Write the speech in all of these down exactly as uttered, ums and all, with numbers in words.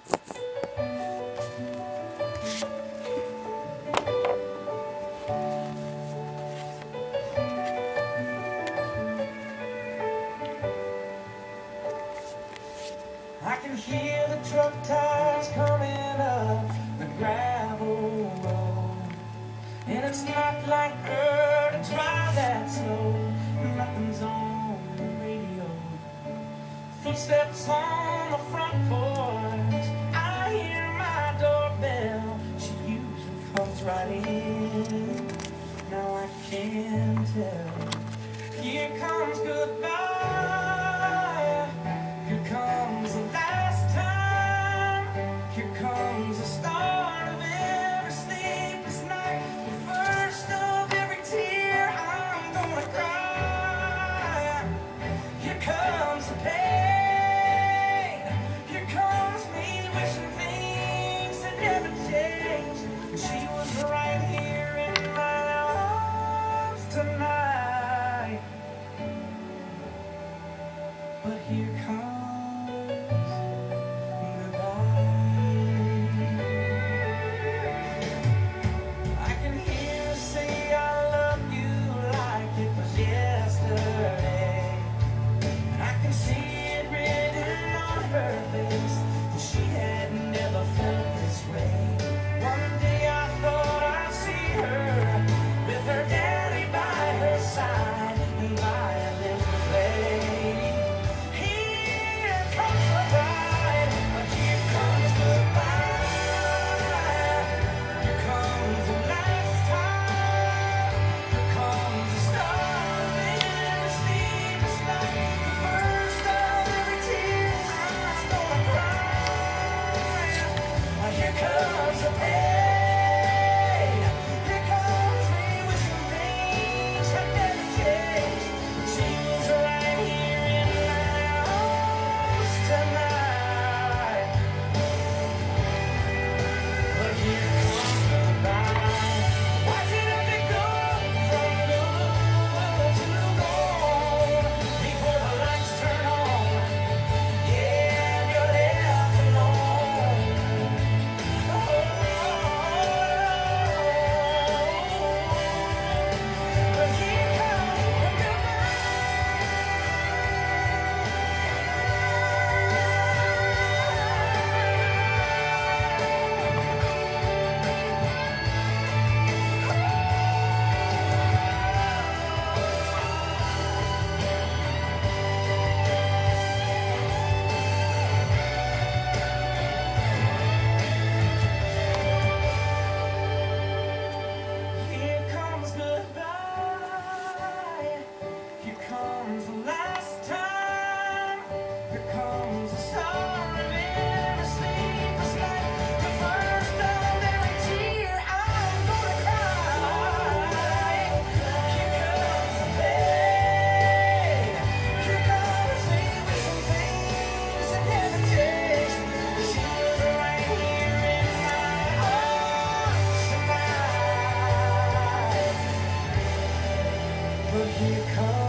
I can hear the truck tires coming up the gravel road, and it's not like her to drive that slow. Nothing's on the radio. Footsteps on the front porch. I hear my doorbell. She usually comes right in. Now I can tell. Here comes goodbye. Here comes the last time. Here comes the start of every sleepless night. The first of every tear I'm gonna cry. Here comes the pain. Here comes me wishing things had never changed. She was right here in my arms tonight. But here comes goodbye. I can hear her say I love you like it was yesterday, and I can see it written on her face. She had never felt this way. One day I thought I'd see her with her daddy by her side and violin to play. Here comes the bride, but here comes goodbye. Here comes the last time. Here comes the start of every sleepless night. The first of every tear I'm gonna cry. Here comes the pain. Here comes me wishing things had never changed. She was right here in my arms tonight. But here comes goodbye. Why's it have to go from good to gone before the lights turn on? Yeah, and you're left alone. Oh, but here comes goodbye. Here comes goodbye. Here comes the last time. Here comes the start of every sleepless night. The first of every tear I'm gonna cry. Here comes the pain. Here comes me wishing things had never changed. She was right here in my arms tonight. But here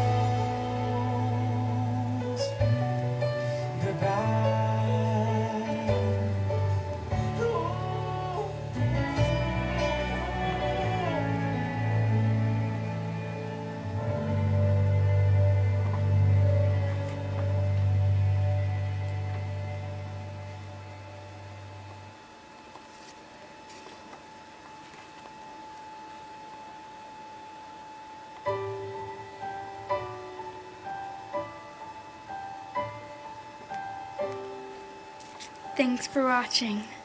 comes goodbye. Thanks for watching.